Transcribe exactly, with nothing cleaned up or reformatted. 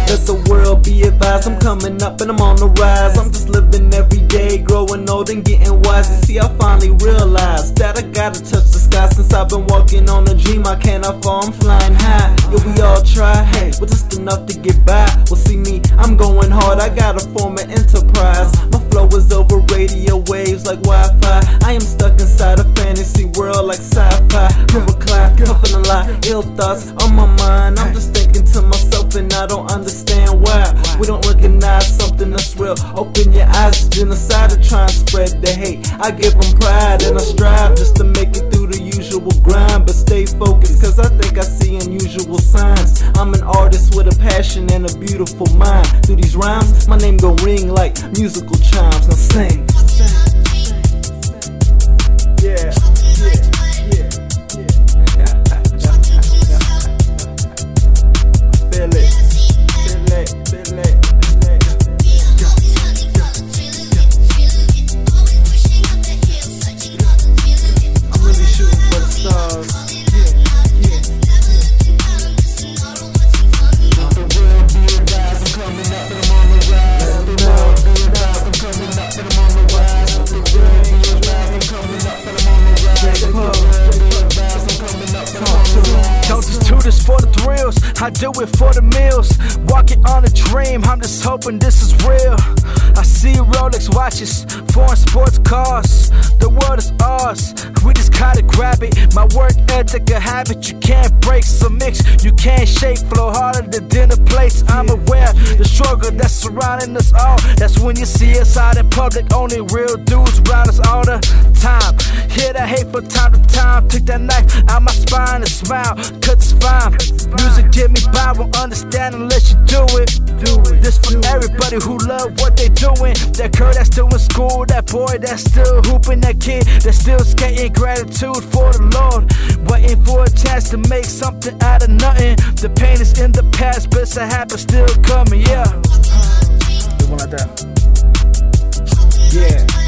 Let the world be advised, I'm coming up and I'm on the rise. I'm just living every day, growing old and getting wise. You see, I finally realized that I gotta touch the sky. Since I've been walking on a dream, I cannot fall, I'm flying high. Yeah, we all try, hey, but just enough to get by. Well, see me, I'm going hard, I gotta form an enterprise. My flow is over radio waves like Wi-Fi. I am stuck inside a fantasy world like sci-fi. Overclock, puffin' a lot, ill thoughts on my mind. I'm just thinking to myself and I don't understand why we don't recognize something that's real. Open your eyes, genocide to try and spread the hate. I give them pride and I strive just to make it through the usual grind. But stay focused, cause I think I see unusual signs. I'm an artist with a passion and a beautiful mind. Through these rhymes, my name gon' ring like musical chimes. Now sing. Yeah, yeah, yeah, yeah. Feel it, feel it, feel it, feel it. I'm really shooting for the stars. Don't just do this for the thrills, I do it for the meals. Walking on a dream, I'm just hoping this is real. I see Rolex watches, foreign sports cars. The world is ours, we just gotta grab it. My work ethic a habit, you can't break some mix. You can't shake, flow harder than dinner plates. I'm aware the struggle that's surrounding us all. That's when you see us out in public, only real dudes around us all the time. Hear that hate from time to time, take that knife out my spine and smile, cause it's fine. Music get me by, won't understand unless you do it. This for everybody who love what they doing. That girl that's still in school, that boy that's still hooping, that kid that's still skating. Gratitude for the Lord, waiting for a chance to make something out of nothing. The pain is in the past, but it's a happen still coming, yeah. Do one like that. Yeah.